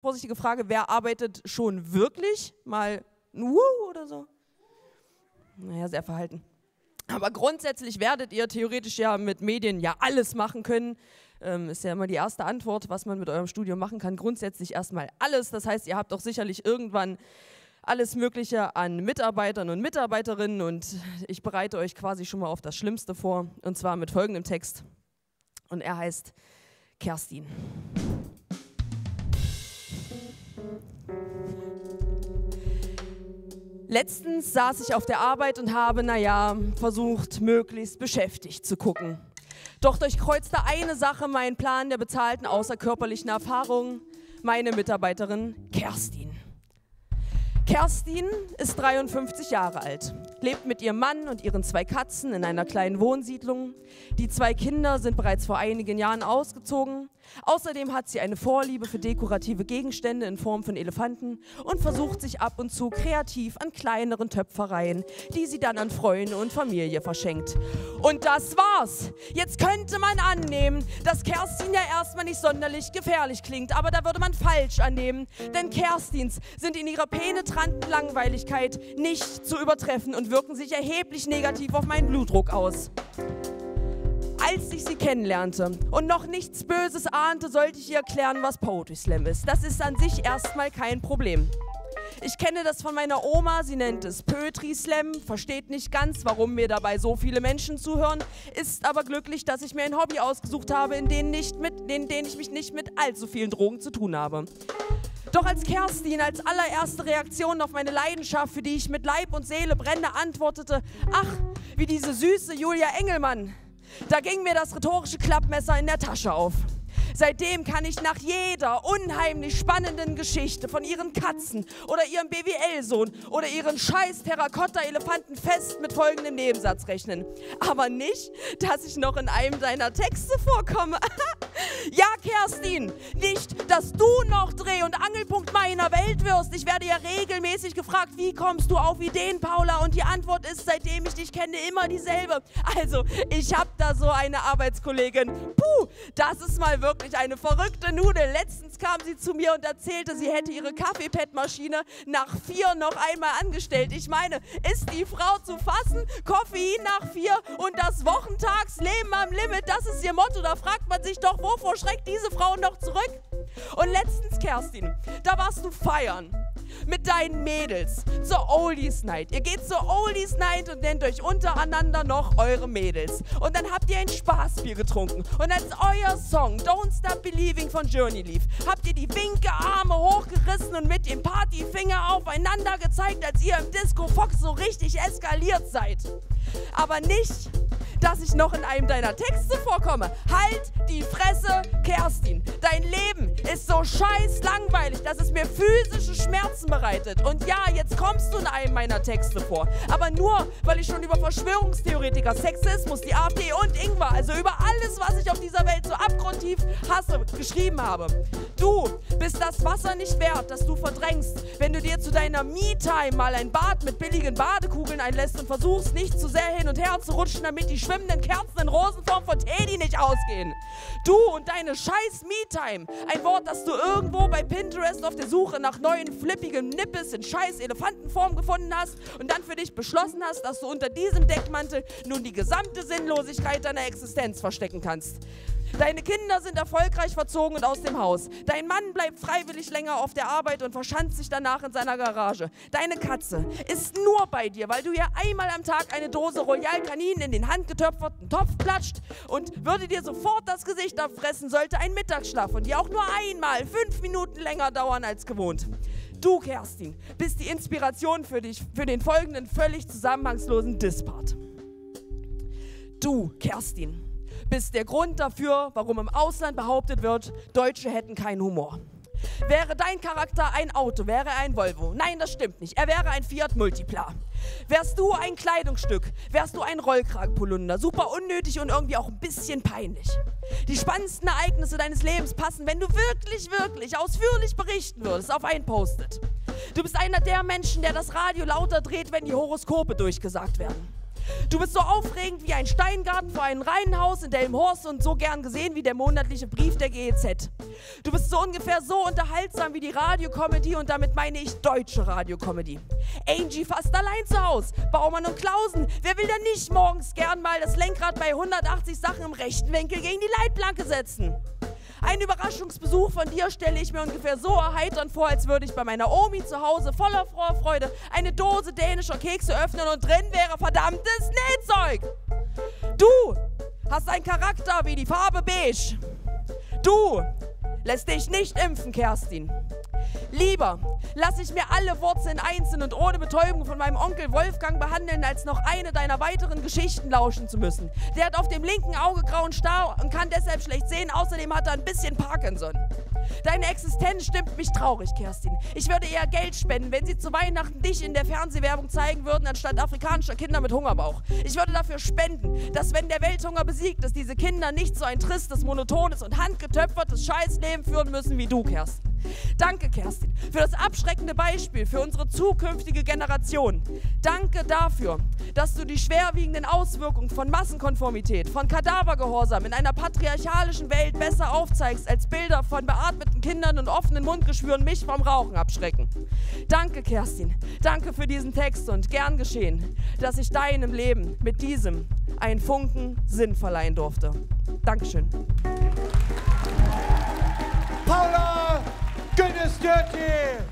vorsichtige Frage, wer arbeitet schon wirklich? Mal ein oder so? Naja, sehr verhalten. Aber grundsätzlich werdet ihr theoretisch ja mit Medien ja alles machen können. Ist ja immer die erste Antwort, was man mit eurem Studium machen kann. Grundsätzlich erstmal alles. Das heißt, ihr habt auch sicherlich irgendwann alles Mögliche an Mitarbeitern und Mitarbeiterinnen. Und ich bereite euch quasi schon mal auf das Schlimmste vor. Und zwar mit folgendem Text. Und er heißt Kerstin. Letztens saß ich auf der Arbeit und habe, versucht, möglichst beschäftigt zu gucken. Doch durchkreuzte eine Sache meinen Plan der bezahlten außerkörperlichen Erfahrung, meine Mitarbeiterin Kerstin. Kerstin ist 53 Jahre alt, lebt mit ihrem Mann und ihren 2 Katzen in einer kleinen Wohnsiedlung. Die 2 Kinder sind bereits vor einigen Jahren ausgezogen. Außerdem hat sie eine Vorliebe für dekorative Gegenstände in Form von Elefanten und versucht sich ab und zu kreativ an kleineren Töpfereien, die sie dann an Freunde und Familie verschenkt. Und das war's. Jetzt könnte man annehmen, dass Kerstin ja erstmal nicht sonderlich gefährlich klingt, aber da würde man falsch annehmen, denn Kerstins sind in ihrer penetranten Langweiligkeit nicht zu übertreffen und wirken sich erheblich negativ auf meinen Blutdruck aus. Als ich sie kennenlernte und noch nichts Böses ahnte, sollte ich ihr erklären, was Poetry Slam ist. Das ist an sich erstmal kein Problem. Ich kenne das von meiner Oma, sie nennt es Poetry Slam, versteht nicht ganz, warum mir dabei so viele Menschen zuhören, ist aber glücklich, dass ich mir ein Hobby ausgesucht habe, in denen ich mich nicht mit allzu vielen Drogen zu tun habe. Doch als Kerstin als allererste Reaktion auf meine Leidenschaft, für die ich mit Leib und Seele brenne, antwortete, ach, wie diese süße Julia Engelmann, da ging mir das rhetorische Klappmesser in der Tasche auf. Seitdem kann ich nach jeder unheimlich spannenden Geschichte von ihren Katzen oder ihrem BWL-Sohn oder ihren scheiß Terrakotta-Elefanten fest mit folgendem Nebensatz rechnen. Aber nicht, dass ich noch in einem deiner Texte vorkomme. Ja, Kerstin, nicht, dass du noch Dreh- und Angelpunkt meiner Welt wirst. Ich werde ja regelmäßig gefragt, wie kommst du auf Ideen, Paula? Und die Antwort ist, seitdem ich dich kenne, immer dieselbe. Also, ich habe da so eine Arbeitskollegin. Puh, das ist mal wirklich eine verrückte Nudel. Letztens kam sie zu mir und erzählte, sie hätte ihre Kaffeepad-Maschine nach 4 noch einmal angestellt. Ich meine, ist die Frau zu fassen? Koffein nach 4 und das Wochentagsleben am Limit, das ist ihr Motto. Da fragt man sich doch, wovor schreckt diese Frau noch zurück? Und letztens, Kerstin, da warst du feiern mit deinen Mädels zur Oldies Night. Ihr geht zur Oldies Night und nennt euch untereinander noch eure Mädels. Und dann habt ihr ein Spaßbier getrunken. Und als euer Song Don't Stop Believing von Journey lief, habt ihr die Winkearme hochgerissen und mit dem Partyfinger aufeinander gezeigt, als ihr im Disco Fox so richtig eskaliert seid. Aber nicht, dass ich noch in einem deiner Texte vorkomme. Halt die Fresse, Kerstin. Dein Leben ist so scheiß langweilig, dass es mir physische Schmerzen bereitet. Und ja, jetzt kommst du in einem meiner Texte vor. Aber nur, weil ich schon über Verschwörungstheoretiker, Sexismus, die AfD und Ingwer, also über alles, was ich auf dieser Welt so abgrundtief hasse, geschrieben habe. Du bist das Wasser nicht wert, das du verdrängst, wenn du dir zu deiner Me-Time mal ein Bad mit billigen Badekugeln einlässt und versuchst, nicht zu sehr hin und her zu rutschen, damit die schwimmenden Kerzen in Rosenform von Teddy nicht ausgehen. Du und deine scheiß Me-Time, ein Wort, das du irgendwo bei Pinterest auf der Suche nach neuen flippigen Nippes in scheiß Elefantenform gefunden hast und dann für dich beschlossen hast, dass du unter diesem Deckmantel nun die gesamte Sinnlosigkeit deiner Existenz verstecken kannst. Deine Kinder sind erfolgreich verzogen und aus dem Haus. Dein Mann bleibt freiwillig länger auf der Arbeit und verschanzt sich danach in seiner Garage. Deine Katze ist nur bei dir, weil du ihr einmal am Tag eine Dose Royal Canin in den handgetöpferten Topf klatscht und würde dir sofort das Gesicht abfressen, sollte ein Mittagsschlaf von dir auch nur einmal 5 Minuten länger dauern als gewohnt. Du, Kerstin, bist die Inspiration für den folgenden völlig zusammenhangslosen Disspart. Du, Kerstin, bist der Grund dafür, warum im Ausland behauptet wird, Deutsche hätten keinen Humor. Wäre dein Charakter ein Auto, wäre er ein Volvo. Nein, das stimmt nicht. Er wäre ein Fiat Multipla. Wärst du ein Kleidungsstück, wärst du ein Rollkragenpolunder. Super unnötig und irgendwie auch ein bisschen peinlich. Die spannendsten Ereignisse deines Lebens passen, wenn du wirklich, wirklich ausführlich berichten würdest, auf ein Post-it. Du bist einer der Menschen, der das Radio lauter dreht, wenn die Horoskope durchgesagt werden. Du bist so aufregend wie ein Steingarten vor einem Reihenhaus in Delmenhorst und so gern gesehen wie der monatliche Brief der GEZ. Du bist so ungefähr so unterhaltsam wie die Radiokomödie und damit meine ich deutsche Radiokomödie. Angie fast allein zu Hause, Baumann und Klausen, wer will denn nicht morgens gern mal das Lenkrad bei 180 Sachen im rechten Winkel gegen die Leitplanke setzen? Einen Überraschungsbesuch von dir stelle ich mir ungefähr so erheiternd vor, als würde ich bei meiner Omi zu Hause voller Vorfreude eine Dose dänischer Kekse öffnen und drin wäre verdammtes Nähzeug. Du hast einen Charakter wie die Farbe beige. Du lässt dich nicht impfen, Kerstin. Lieber lasse ich mir alle Wurzeln einzeln und ohne Betäubung von meinem Onkel Wolfgang behandeln, als noch eine deiner weiteren Geschichten lauschen zu müssen. Der hat auf dem linken Auge grauen Star und kann deshalb schlecht sehen. Außerdem hat er ein bisschen Parkinson. Deine Existenz stimmt mich traurig, Kerstin. Ich würde eher Geld spenden, wenn sie zu Weihnachten dich in der Fernsehwerbung zeigen würden, anstatt afrikanischer Kinder mit Hungerbauch. Ich würde dafür spenden, dass, wenn der Welthunger besiegt ist, diese Kinder nicht so ein tristes, monotones und handgetöpfertes Scheißleben führen müssen wie du, Kerstin. Danke, Kerstin, für das abschreckende Beispiel für unsere zukünftige Generation. Danke dafür, dass du die schwerwiegenden Auswirkungen von Massenkonformität, von Kadavergehorsam in einer patriarchalischen Welt besser aufzeigst, als Bilder von beatmeten Kindern und offenen Mundgeschwüren mich vom Rauchen abschrecken. Danke, Kerstin, danke für diesen Text und gern geschehen, dass ich deinem Leben mit diesem einen Funken Sinn verleihen durfte. Dankeschön. Paula Gönes-Dörti!